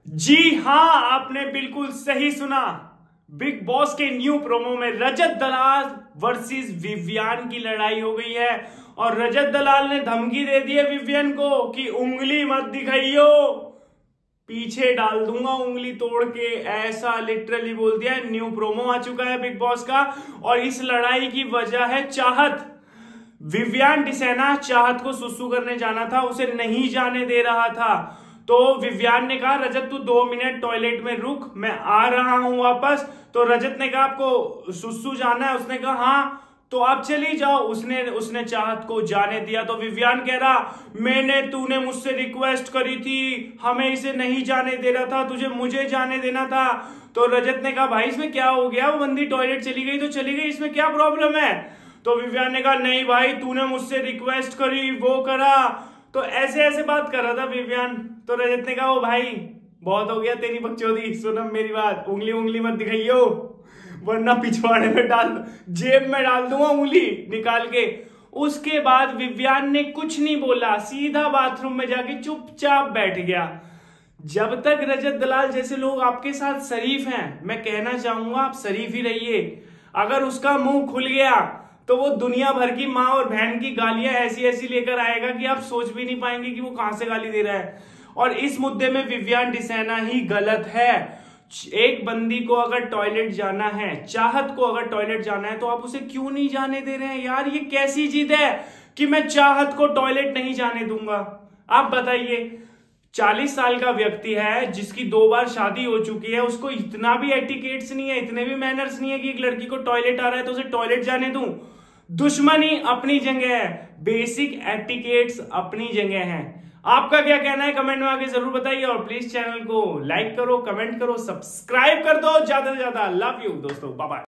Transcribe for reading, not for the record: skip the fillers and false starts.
जी हां, आपने बिल्कुल सही सुना। बिग बॉस के न्यू प्रोमो में रजत दलाल वर्सेस विवियन की लड़ाई हो गई है और रजत दलाल ने धमकी दे दी है विवियन को कि उंगली मत दिखाइयो, पीछे डाल दूंगा उंगली तोड़ के, ऐसा लिटरली बोल दिया है। न्यू प्रोमो आ चुका है बिग बॉस का और इस लड़ाई की वजह है चाहत। विवियन डिसेना चाहत को सुसु करने जाना था, उसे नहीं जाने दे रहा था। तो विवियन ने कहा रजत तू 2 मिनट टॉयलेट में रुक, मैं आ रहा हूं वापस। तो रजत ने कहा आपको सुसु जाना है, उसने कहा हाँ तो आप चली जाओ। उसने चाहत को जाने दिया। तो विवियन कह रहा तूने मुझसे रिक्वेस्ट करी थी, हमें इसे नहीं जाने दे रहा था, तुझे मुझे जाने देना था। तो रजत ने कहा भाई इसमें क्या हो गया, वो बंदी टॉयलेट चली गई तो चली गई, इसमें क्या प्रॉब्लम है। तो विवियन ने कहा नहीं भाई तूने मुझसे रिक्वेस्ट करी, वो करा, तो ऐसे ऐसे बात कर रहा था विवियन। तो रजत ने कहा ओ भाई बहुत हो गया तेरी बकचोदी, सुन मेरी बात, उंगली मत दिखाइयो वरना पिछवाड़े में जेब में डाल दूंगा उंगली निकाल के। उसके बाद विवियन ने कुछ नहीं बोला, सीधा बाथरूम में जाके चुपचाप बैठ गया। जब तक रजत दलाल जैसे लोग आपके साथ शरीफ हैं, मैं कहना चाहूंगा आप शरीफ ही रहिए। अगर उसका मुंह खुल गया तो वो दुनिया भर की माँ और बहन की गालियां ऐसी ऐसी लेकर आएगा कि आप सोच भी नहीं पाएंगे कि वो कहां से गाली दे रहा है। और इस मुद्दे में विवियन डिसेना ही गलत है। एक बंदी को अगर टॉयलेट जाना है, चाहत को अगर टॉयलेट जाना है, तो आप उसे क्यों नहीं जाने दे रहे हैं यार। ये कैसी जिद है कि मैं चाहत को टॉयलेट नहीं जाने दूंगा। आप बताइए, 40 साल का व्यक्ति है जिसकी 2 बार शादी हो चुकी है, उसको इतना भी एटिकेट्स नहीं है, इतने भी मैनर्स नहीं है कि एक लड़की को टॉयलेट आ रहा है तो उसे टॉयलेट जाने दूं। दुश्मनी अपनी जगह है, बेसिक एटिकेट्स अपनी जगह है। आपका क्या कहना है कमेंट में आके जरूर बताइए और प्लीज चैनल को लाइक करो, कमेंट करो, सब्सक्राइब कर दो ज्यादा से ज्यादा। लव यू दोस्तों, बाय बाय।